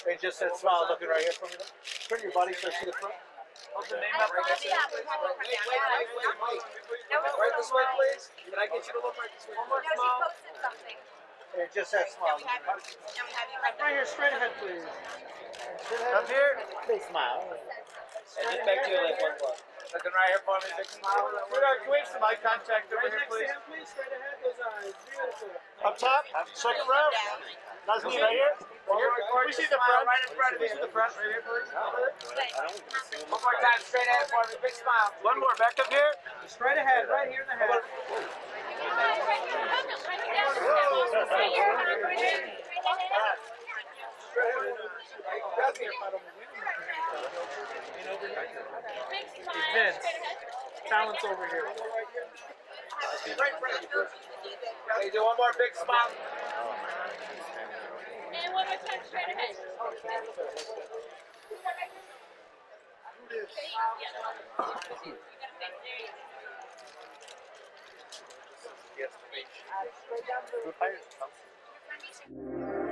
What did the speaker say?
And just that smile looking right here from you. Turn your body so I see the front. Hold the name up right there. Right this way, please. Can I get you to look right this way? One more smile. And just that smile. Right here, straight ahead, please. Up here. Big smile. And just back to your left one plus. Looking right here for me, big smile. Sweetheart, can we have some eye contact over Right here, next to please? him, please. Straight ahead, those eyes. Beautiful. Up top, second row. Nazneen, right here. Can we see the front? Right in front of Can we you. see the front right here, please? One more time, straight ahead for me, big smile. One more, back up here. Straight ahead, right here in the head. Vince, talent's over here. Okay, do one more big smile. And one more time, straight ahead. Yes,